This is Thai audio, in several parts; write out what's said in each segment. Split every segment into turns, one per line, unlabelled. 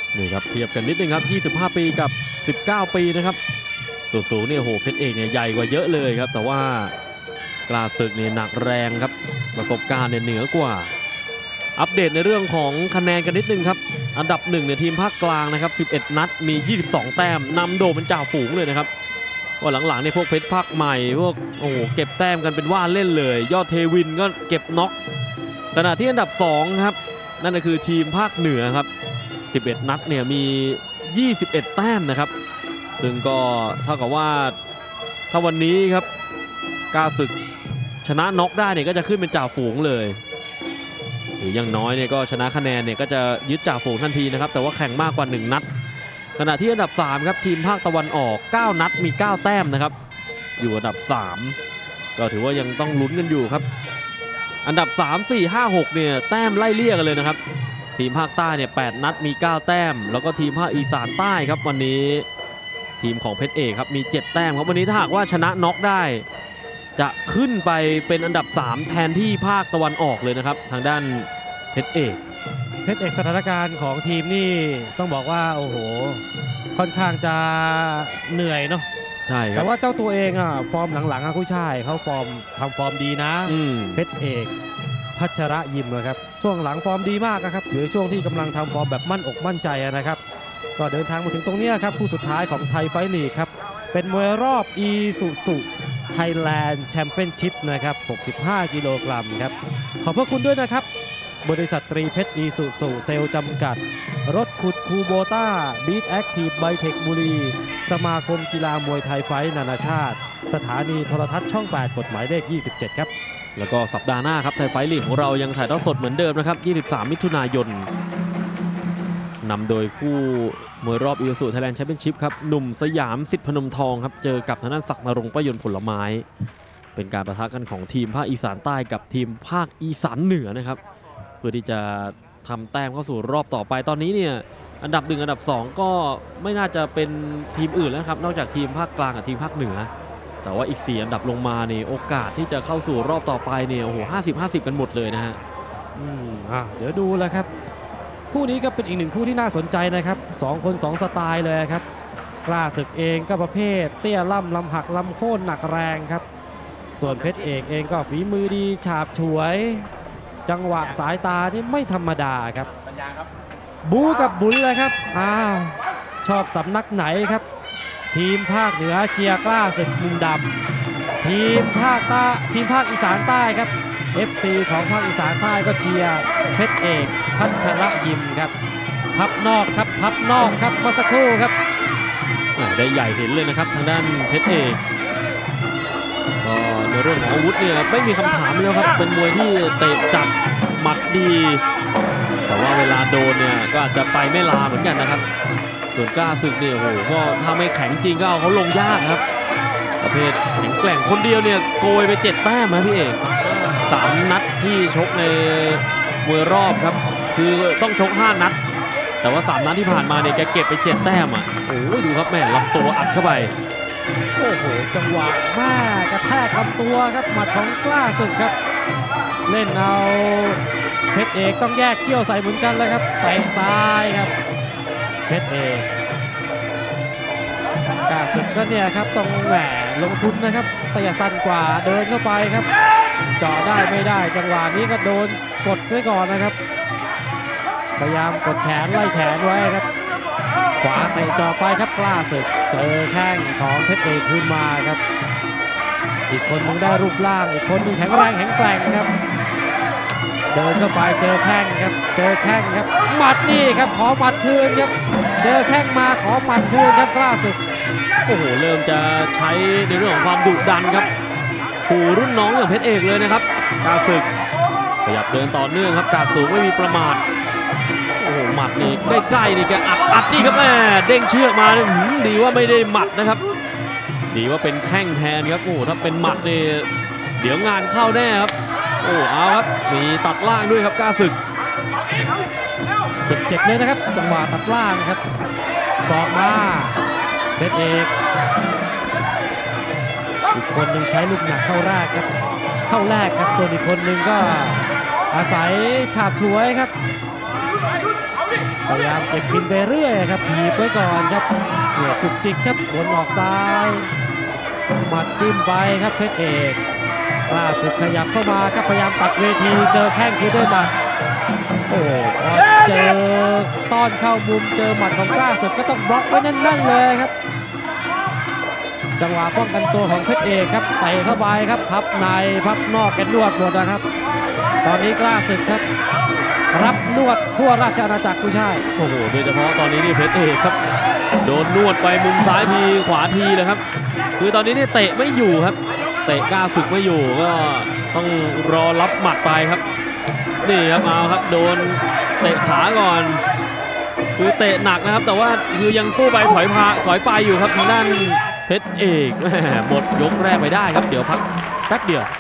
นี่ครับเทียบกันนิดนึงครับ25 ปีกับ19 ปีนะครับส่วนสูงเนี่ยโหเพชรเอกเนี่ยใหญ่กว่าเยอะเลยครับแต่ว่ากล้าศึกเนี่ยหนักแรงครับประสบการณ์เนี่ยเหนือกว่าอัปเดตในเรื่องของคะแนนกันนิดนึงครับอันดับ1เนี่ยทีมภาคกลางนะครับ11 นัดมี22 แต้มนำโด่งเป็นจ่าฝูงเลยนะครับว่าหลังๆเนี่ยพวกเพชรภาคใหม่พวกโอ้โหเก็บแต้มกันเป็นว่าเล่นเลยยอดเทวินก็เก็บน็อกขณะที่อันดับ2ครับนั่นก็คือทีมภาคเหนือครับ11 นัดเนี่ยมี 21 แต้มนะครับซึ่งก็เท่ากับว่าถ้าวันนี้ครับกล้าศึกชนะน็อกได้เนี่ยก็จะขึ้นเป็นจ่าฝูงเลยหรืออย่างน้อยเนี่ยก็ชนะคะแนนเนี่ยก็จะยึดจ่าฝูงทันทีนะครับแต่ว่าแข่งมากกว่า1 นัดขณะที่อันดับ3ครับทีมภาคตะวันออก9 นัดมี9 แต้มนะครับอยู่อันดับ3ก็ถือว่ายังต้องลุ้นกันอยู่ครับอันดับ3 4 5 6เนี่ยแต้มไล่เลี่ยกันเลยนะครับทีมภาคใต้เนี่ย8 นัดมี9 แต้มแล้วก็ทีมภาคอีสานใต้ครับวันนี้ทีมของเพชรเอกครับมี7 แต้มครับวันนี้ถ้าหากว่าชนะน็อกได้จะขึ้นไปเป็นอันดับ3แทนที่ภาคตะวันออกเลยนะครับทางด้านเพชรเอก
สถานการณ์ของทีมนี่ต้องบอกว่าโอ้โหค่อนข้างจะเหนื่อยเนาะ
ใช่ครับ
แต่ว่าเจ้าตัวเองอ่ะฟอร์มหลังๆกุ้ยช่ายเขาทำฟอร์มดีนะเพชรเอกพัชระยิมนะครับช่วงหลังฟอร์มดีมากนะครับหรือช่วงที่กำลังทำฟอร์มแบบมั่นอกมั่นใจนะครับก็เดินทางมาถึงตรงนี้ครับคู่สุดท้ายของไทยไฟท์ลีกครับเป็นมวยรอบอีสุสุไทยแลนด์แชมเปี้ยนชิพนะครับ65 กิโลกรัมครับขอบพระคุณด้วยนะครับบริษัทตรีเพชรอีสุสุเซลล์จำกัดรถขุดคูโบต้าบีทแอคทีฟไบเทคบุรีสมาคมกีฬามวยไทยไฟท์นานาชาติสถานีโทรทัศน์ช่อง 8 กฎหมายเลข 27 ครับ
แล้วก็สัปดาห์หน้าครับไทยไฟท์ลีกของเรายังถ่ายทอดสดเหมือนเดิมนะครับ23 มิถุนายนนำโดยคู่มวยรอบอีสุไทยแลนด์แชมเปี้ยนชิพครับหนุ่มสยามสิทธิ์พนมทองครับเจอกับทางด้านศักดิ์นรงค์ประยนต์ผลไม้เป็นการปะทะกันของทีมภาคอีสานใต้กับทีมภาคอีสานเหนือนะครับเพื่อที่จะทำแต้มเข้าสู่รอบต่อไปตอนนี้เนี่ยอันดับ1อันดับ2ก็ไม่น่าจะเป็นทีมอื่นแล้วครับนอกจากทีมภาคกลางกับทีมภาคเหนือแต่ว่าอีก4 อันดับลงมาเนี่ยโอกาสที่จะเข้าสู่รอบต่อไปเนี่ยโอ้โห50-50กันหมดเลยนะฮะ
เดี๋ยวดูแล้วครับคู่นี้ก็เป็นอีก1 คู่ที่น่าสนใจนะครับ2 คน2 สไตล์เลยครับกล้าศึกเองก็ประเภทเตี้ยล่ำลำหักลำโค่นหนักแรงครับส่วนเพชรเอกเองก็ฝีมือดีฉาบฉวยจังหวะสายตานี่ไม่ธรรมดาครับบูกับบุญเลยครับชอบสำนักไหนครับทีมภาคเหนือเชียร์กล้าศึกมุมดำทีมภาคอีสานใต้ครับ FC ของภาคอีสานใต้ก็เชียร์เพชรเอกพัชระยิมครับพับนอกครับเมื่อสักครู่ครับ
ได้ใหญ่เห็นเลยนะครับทางด้านเพชรเอกก็ในเรื่องของอาวุธเนี่ยไม่มีคำถามแล้วครับเป็นมวยที่เตะจัดหมัดดีแต่ว่าเวลาโดนเนี่ยก็อาจจะไปไม่ลาเหมือนกันนะครับส่วนกล้าศึกเนี่ยโอ้โหก็ถ้าไม่แข็งจริงก็เอาเขาลงยากครับประเภทแข็งแกร่งคนเดียวเนี่ยโกยไป7 แต้มนะพี่เอก3 นัดที่ชกในมวยรอบครับคือต้องชก5 นัดแต่ว่า3 นัดที่ผ่านมาเนี่ยแกเก็บไป7 แต้มโอ้ยดูครับแม่ลำตัวอัดเข้าไป
โอ้โหจังหวะกระแทกลำตัวครับหมัดของกล้าศึกครับเล่นเอาเพชรเอกต้องแยกเขี้ยวใส่เหมือนกันเลยครับเตะซ้ายครับเพชรเอกกล้าศึกก็เนี่ยครับต้องแหมลงทุนนะครับเตะสั้นกว่าเดินเข้าไปครับเจาะได้ไม่ได้จังหวะนี้ก็โดนกดไว้ก่อนนะครับพยายามกดแขนไล่แขนไว้ครับขวาเตะจ่อไปครับกล้าศึกเจอแข้งของเพชรเอกขึ้นมาครับอีกคนนึงได้รูปร่างอีกคนนึงแข็งแรงแข็งแกร่งครับเดินเข้าไปเจอแข้งครับหมัดนี่ครับขอหมัดคืนครับเจอแข้งมาขอหมัดคืนครับกล้าศึก
โอ้โหเริ่มจะใช้ในเรื่องของความดุดันครับขู่รุ่นน้องอย่างเพชรเอกเลยนะครับกล้าศึกขยับเดินต่อเนื่องครับกาดสูงไม่มีประมาทโอ้โหหมัดนี่ใกล้ๆนี่แกอัดนี่ครับแม่เด้งเชือกมาดีว่าไม่ได้หมัดนะครับดีว่าเป็นแข้งแทนครับโอ้ถ้าเป็นหมัดนี่เดี๋ยวงานเข้าแน่ครับโอ้เอาครับมีตัดล่างด้วยครับกล้าศึก
เจ็บเลยนะครับจังหวะตัดล่างครับศอกมาเพชรเอกอีกคนหนึ่งใช้ลูกหนักเข้าแรกครับส่วนอีกคนหนึ่งก็อาศัยฉาบฉวยครับพยายามเก็บกินไปเรื่อยครับถีบไว้ก่อนครับเนี่ยจุกจิกครับวนออกซ้ายหมัดจิ้มไปครับเพชรเอกล่าสุดขยับเข้ามาครับพยายามตัดเวทีเจอแข้งคืนด้วยหมัดโอ้พอเจอต้อนเข้ามุมเจอหมัดของกล้าศึกก็ต้องบล็อกไว้แน่นๆเลยครับจังหวะป้องกันตัวของเพชรเอกครับเตะเข้าไปครับพับในพับนอกกันนวดหมดนะครับตอนนี้กล้าศึกครับรับนวดทั่วราชอาณาจักรผู้ชาย
โอ้โหโดยเฉพาะตอนนี้นี่เพชรเอกครับโดนนวดไปมุมซ้ายทีขวาทีเลยครับคือตอนนี้นี่เตะไม่อยู่ครับเตะกล้าศึกไม่อยู่ก็ต้องรอรับหมัดไปครับนี่ครับเอาครับโดนเตะขาก่อนคือเตะหนักนะครับแต่ว่าคือยังสู้ไปถอยไปอยู่ครับทางด้านเพชรเอกหมดยกแรกไปได้ครับเดี๋ยวพักแป๊บเดียว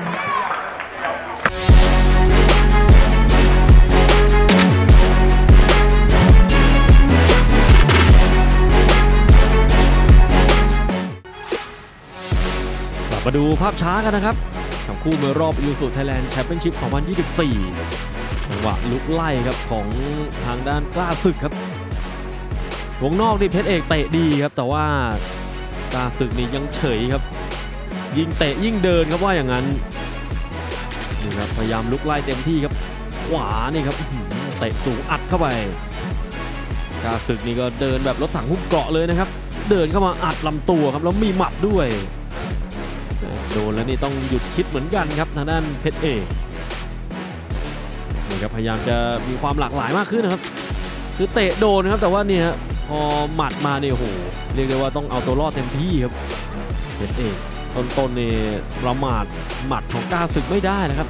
มาดูภาพช้ากันนะครับกับคู่มวยรอบยูสุไทยแลนด์แชมเปี้ยนชิพ 2024 จังหวะลุกไล่ครับของทางด้านกล้าศึกครับวงนอกนี่เพชรเอกเตะดีครับแต่ว่ากล้าศึกนี่ยังเฉยครับยิ่งเตะยิ่งเดินครับว่าอย่างนั้นนี่ครับพยายามลุกไล่เต็มที่ครับขวานี่ครับเตะสูงอัดเข้าไปกล้าศึกนี่ก็เดินแบบรถถังหุ้มเกราะเลยนะครับเดินเข้ามาอัดลำตัวครับแล้วมีหมัดด้วยโดนแล้วนี่ต้องหยุดคิดเหมือนกันครับทางด้านเพชรเอกนี่ครับพยายามจะมีความหลากหลายมากขึ้นนะครับคือเตะโดนนะครับแต่ว่าเนี่ยพอหมัดมาเนี่ยโหเรียกได้ว่าต้องเอาตัวรอดเต็มที่ครับเพชรเอกต้นเนี่ยประมาทหมัดของกล้าศึกไม่ได้นะครับ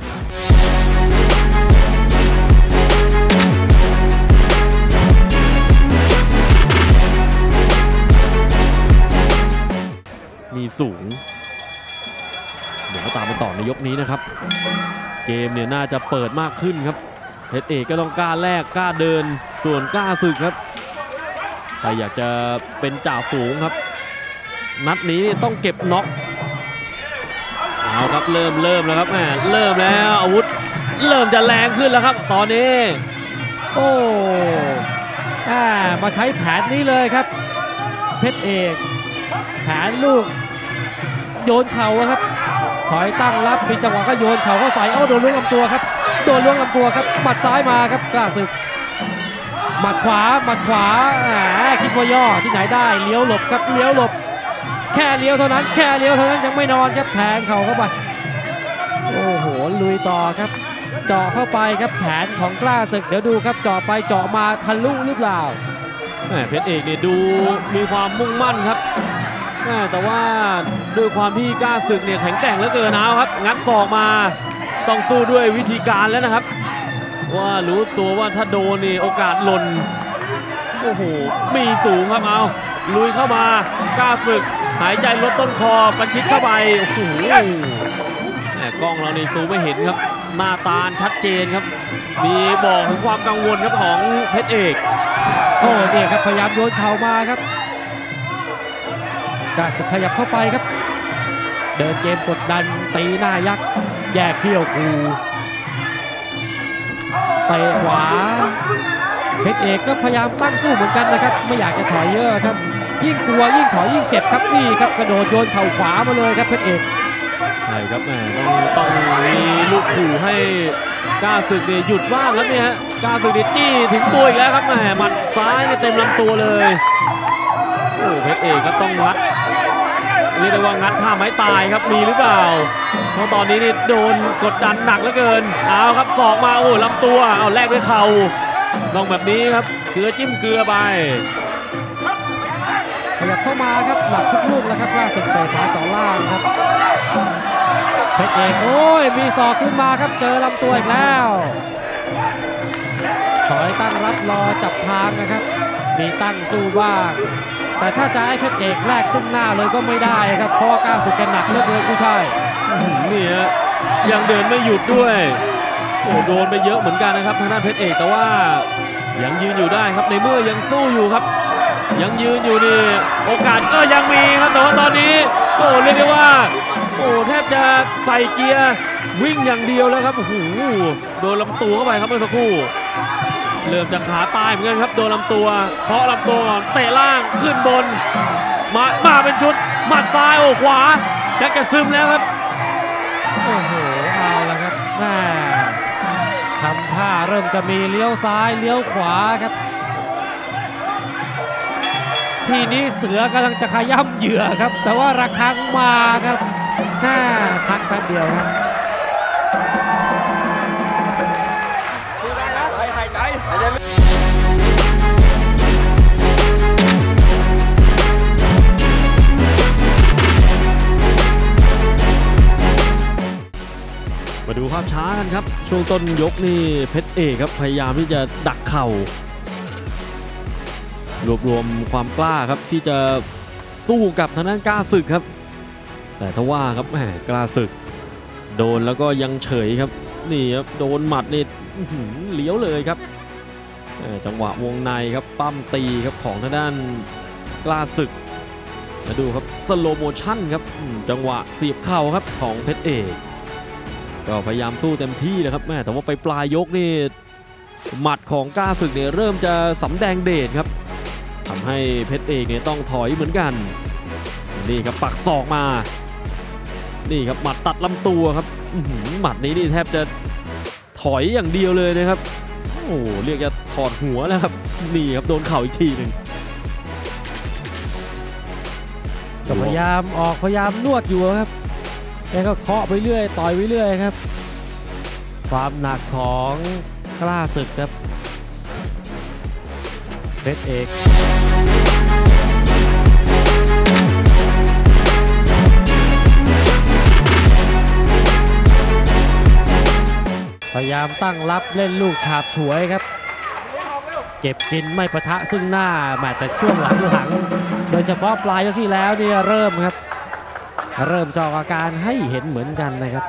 มีสูงเดี๋ยวตามมาต่อในยกนี้นะครับเกมเนี่ยน่าจะเปิดมากขึ้นครับเพชรเอกก็ต้องกล้าแลกกล้าเดินส่วนกล้าศึกครับใครอยากจะเป็นจ่าฝูงครับนัดนี้ต้องเก็บน็อกเอาครับเริ่มแล้วครับแม่เริ่มแล้วอาวุธเริ่มจะแรงขึ้นแล้วครับตอนนี้
โอ้มาใช้แผนนี้เลยครับเพชรเอกแผนลูกโยนเข่าครับถอยตั้งรับมีจังหวะก็โยนเข่าเข้าใส่โดนล้วงลำตัวครับโดนล้วงลำตัวครับหมัดซ้ายมาครับกล้าศึกหมัดขวาคิดว่าย่อที่ไหนได้เลี้ยวหลบครับเลี้ยวหลบแค่เลี้ยวเท่านั้นยังไม่นอนครับแทงเข่าเข้าไปโอ้โหลุยต่อครับเจาะเข้าไปครับแผนของกล้าศึกเดี๋ยวดูครับเจาะไปเจาะมาทะลุหรือเปล่า
เพชรเอกเนี่ยดูมีความมุ่งมั่นครับแต่ว่าด้วยความที่กล้าศึกเนี่ยแข็งแกร่งเหลือเกินครับงัดศอกมาต้องสู้ด้วยวิธีการแล้วนะครับว่ารู้ตัวว่าถ้าโดนนี่โอกาสหล่นโอ้โหมีสูงครับเอาลุยเข้ามากล้าศึกหายใจลดต้นคอประชิดเข้าไปโอ้โหกล้องเรานี่ซูมไม่เห็นครับหน้าตาชัดเจนครับมีบอกถึงความกังวลครับของเพชรเอก
เนี่ยครับพยายามโยนเข่ามาครับกล้าศึกขยับเข้าไปครับเดินเกมกดดันตีหน้ายักษ์แยกเขี้ยวคูเตะขวาเพชรเอกก็พยายามตั้งสู้เหมือนกันนะครับไม่อยากจะถอยเยอะครับยิ่งกลัวยิ่งถอยยิ่งเจ็บครับนี่ครับกระโดดโยนเข่าขวามาเลยครับเพชรเอก
ใช่ครับต้องมีลูกขู่ให้กล้าศึกเนี่ยหยุดบ้างครับเนี่ยกล้าศึกเนี่ยจี้ถึงตัวอีกแล้วครับหมัดซ้ายเนี่ยเต็มลำตัวเลยโอ้เพชรเอกก็ต้องงัดเรียกได้ว่างัดท่าไม้ตายครับมีหรือเปล่าเพราะตอนนี้นี่โดนกดดันหนักเหลือเกินเอาครับศอกมาโอ้ลำตัวเอาแลกด้วยเข่าต้องแบบนี้ครับเกลือจิ้มเกลือไป
ขยับเข้ามาครับหลักทุกลูกแล้วครับล่าสุดเตะขวาเจาะล่างครับเพชรเอกมีศอกขึ้นมาครับเจอลำตัวอีกแล้วถอยตั้งรับรอจับทางนะครับมีตั้งสู้บ้างแต่ถ้าจะให้เพชรเอกแลกซึ่งหน้าเลยก็ไม่ได้ครับเพราะกล้าสุดแกหนักเหลือเกินผู้ชาย
นี่ฮะยังเดินไม่หยุดด้วยโอ้โดนไปเยอะเหมือนกันนะครับทางด้านเพชรเอกแต่ว่ายังยืนอยู่ได้ครับในเมื่อยังสู้อยู่ครับยังยืนอยู่นี่โอกาสก็ยังมีครับแต่ว่าตอนนี้เรียกได้ว่าแทบจะใส่เกียร์วิ่งอย่างเดียวแล้วครับโอ้โหโดนลำตัวเข้าไปครับเมื่อสักครู่เริ่มจะขาตายเหมือนกันครับโดนลำตัวเคาะลำตัวก่อนเตะล่างขึ้นบนมาเป็นชุดหมัดซ้ายโอ้ขวาชักจะซึมแล้วครับ
โอ้โหเอาละครับแม่ทำท่าเริ่มจะมีเลี้ยวซ้ายเลี้ยวขวาครับทีนี้เสือกำลังจะขย้ำเหยื่อครับแต่ว่าระฆังมาครับพักแป๊บเดียวครับ
มาดูภาพช้ากันครับช่วงต้นยกนี่เพชรเอกครับพยายามที่จะดักเข่ารวบรวมความกล้าครับที่จะสู้กับทางด้านกล้าศึกครับแต่ทว่าครับแหมกล้าศึกโดนแล้วก็ยังเฉยครับนี่ครับโดนหมัดนี่เลี้ยวเลยครับจังหวะวงในครับปั้มตีครับของทางด้านกล้าศึกมาดูครับสโลโมชั่นครับจังหวะเสียบเข่าครับของเพชรเอกก็พยายามสู้เต็มที่นะครับแม่แต่ว่าไปปลายยกนี่หมัดของกล้าศึกเนี่ยเริ่มจะสำแดงเดชครับทำให้เพชรเอกเนี่ยต้องถอยเหมือนกันนี่ครับปักศอกมานี่ครับหมัดตัดลำตัวครับหมัดนี้นี่แทบจะถอยอย่างเดียวเลยนะครับโอ้เรียกจะถอดหัวแล้วครับนี่ครับโดนเข่าอีกทีหนึ่ง
ก็พยายามออกพยายามนวดอยู่ครับแกก็เคาะไปเรื่อยต่อยไปเรื่อยครับความหนักของกล้าศึกครับเพชรเอกพยายามตั้งรับเล่นลูกฉาบฉวยครับเก็บกินไม่ปะทะซึ่งหน้าแต่ช่วงหลังโดยเฉพาะปลายยกที่แล้วเนี่ยเริ่มจะออกอาการให้เห็นเหมือนกันนะครับ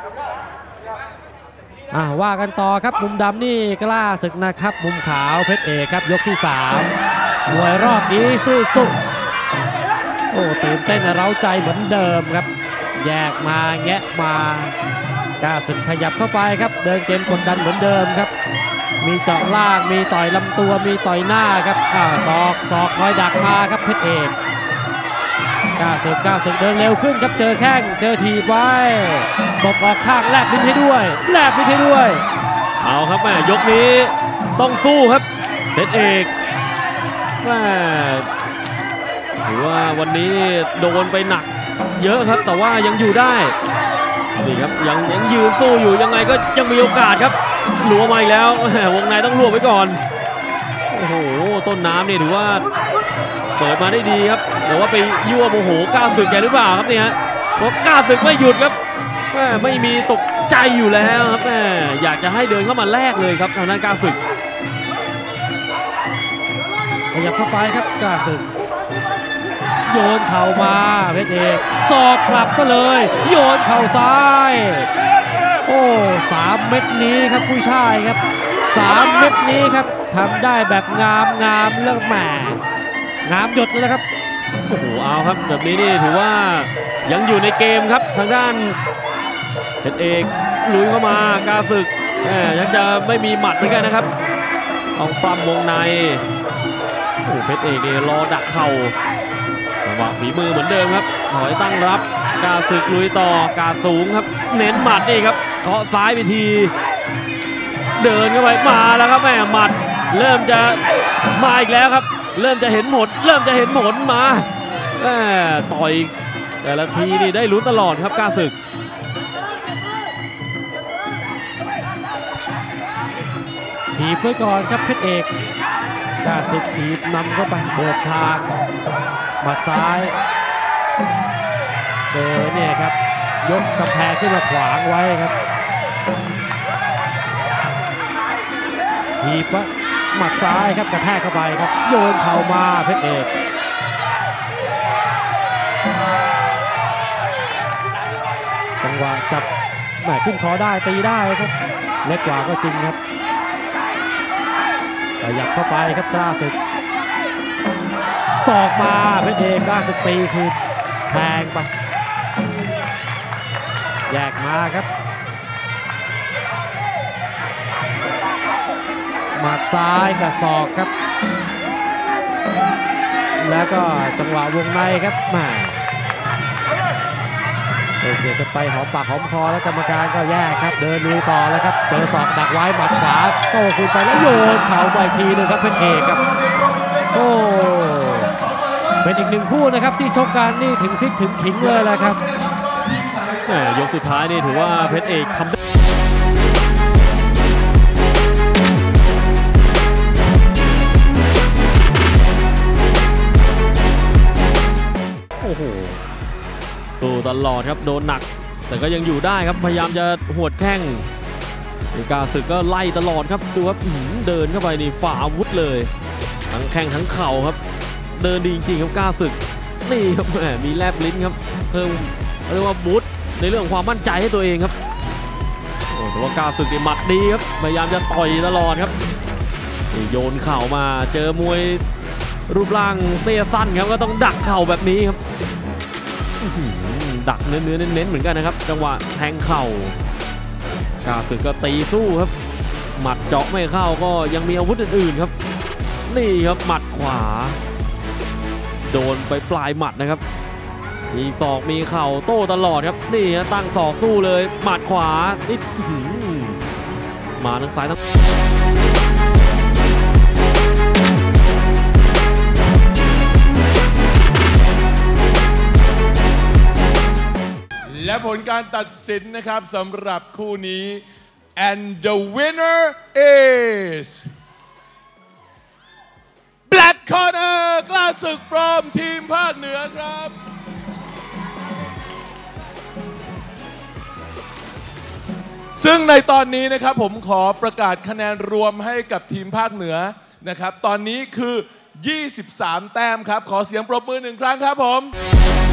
ว่ากันต่อครับมุมดำนี่กล้าศึกนะครับมุมขาวเพชรเอกครับยกที่3มวยรอบนี้สู้สุดโอ้ตื่นเต้นเร้าใจเหมือนเดิมครับแยกมาแงะมากล้าศึกขยับเข้าไปครับเดินเกมกดดันเหมือนเดิมครับมีเจาะล่างมีต่อยลำตัวมีต่อยหน้าครับศอกคอยดักมาครับเพชรเอกกล้าศึกเดินเร็วขึ้นครับเจอแข้งเจอทีบไว้ตบออกข้างแลบลิ้นให้ด้วยเอา
ครับแม่ยกนี้ต้องสู้ครับเพชรเอกแม่ถือว่าวันนี้โดนไปหนักเยอะครับแต่ว่ายังอยู่ได้นี่ครับยังยืนสู้อยู่ยังไงก็ยังมีโอกาสครับหลัวมาอีกแล้ววงในต้องรวบไว้ก่อนโอ้โหต้นน้ำนี่ถือว่าเปิดมาได้ดีครับแต่ว่าไปยั่วโมโหกล้าศึกแกหรือเปล่าครับเนี่ยฮะเพราะกล้าศึกไม่หยุดครับไม่มีตกใจอยู่แล้วครับอยากจะให้เดินเข้ามาแลกเลยครับทางด้านกล้าศึก
ขยับเข้าไปครับกล้าศึกโยนเข่ามาเพชรเอกศอกกลับซะเลยโยนเข่าซ้ายโอ้3 เม็ดนี้ครับผู้ชายครับ3 เม็ดนี้ครับทำได้แบบงามเลิกแหมงามหยดเลยนะครับ
โอ้โหเอาครับแบบนี้นี่ถือว่ายังอยู่ในเกมครับทางด้านเพชรเอกลุยเข้ามากล้าศึกยังจะไม่มีหมัดเหมือนกันนะครับเอาปล้ำวงในโอ้เพชรเอกนี่รอดักเข่าจังหวะฝีมือเหมือนเดิมครับถอยตั้งรับกล้าศึกลุยต่อกล้าสูงครับเน้นหมัดนี่ครับเคาะซ้ายไปทีเดินเข้าไปมาแล้วครับหมัดเริ่มจะมาอีกแล้วครับเริ่มจะเห็นผลมาต่อยแต่ละทีนี่ได้ลุ้นตลอดครับกล้าศึก
ถีบไว้ก่อนครับเพชรเอกกล้าศึกถีบนำเข้าไปเปิดทางหมัดซ้ายเจอเนี่ยครับยกกำแพงขึ้นมาขวางไว้ครับถีบหมัดซ้ายครับกระแทกเข้าไปครับโยนเข่ามาเพชรเอกจังหวะจับขึ้นคอได้ตีได้ครับเล็กกว่าก็จริงครับขยับเข้าไปครับกล้าศึกศอกมาเพชรเอกกล้าศึกตีคือแทงไปแยกมาครับมมัดซ้ายกับศอกครับแล้วก็จังหวะวงในครับมาเสียกันไปหอมปากหอมคอแล้วกรรมการก็แยกครับเดินลุยต่อแล้วครับเจอศอกดักไว้หมัดขวาโต้คืนไปแล้วโยนเข่าไปอีกทีนึงครับเพชรเอกครับโอ้เป็นอีกหนึ่งคู่นะครับที่ชกกันนี่ถึงพลิกถึงขิงเลยแหละครับ
ยกสุดท้ายนี่ถือว่าเพชรเอกทำได้โอ้โหสู้ตลอดครับโดนหนักแต่ก็ยังอยู่ได้ครับพยายามจะหวดแข้งกาศึกก็ไล่ตลอดครับดูครับเดินเข้าไปนี่ฝ่าอาวุธเลยทั้งแข้งทั้งเข่าครับเดินดีจริงๆครับกาศึกนี่ครับแหมมีแลบลิ้นครับเพิ่มเรียกว่าบูทในเรื่องของความมั่นใจให้ตัวเองครับแต่ว่ากาศึกนี่หมัดดีครับพยายามจะต่อยตลอดครับโยนเข่ามาเจอมวยรูปร่างเตี้ยสั้นครับก็ต้องดักเข่าแบบนี้ครับดักเนื้อเน้นๆเหมือนกันนะครับจังหวะแทงเข่ากาศึกก็ตีสู้ครับหมัดเจาะไม่เข้าก็ยังมีอาวุธอื่นๆครับนี่ครับหมัดขวาโดนไปปลายหมัดนะครับมีศอกมีเข่าโต้ตลอดครับนี่ฮะตั้งศอกสู้เลยหมัดขวานี่มาทั้งซ้ายทั้ง
และผลการตัดสินนะครับสำหรับคู่นี้ and the winner is Black Corner กล้าศึก from ทีมภาคเหนือครับซึ่งในตอนนี้นะครับผมขอประกาศคะแนนรวมให้กับทีมภาคเหนือนะครับตอนนี้คือ23 แต้มครับขอเสียงปรบมือ1 ครั้งครับผม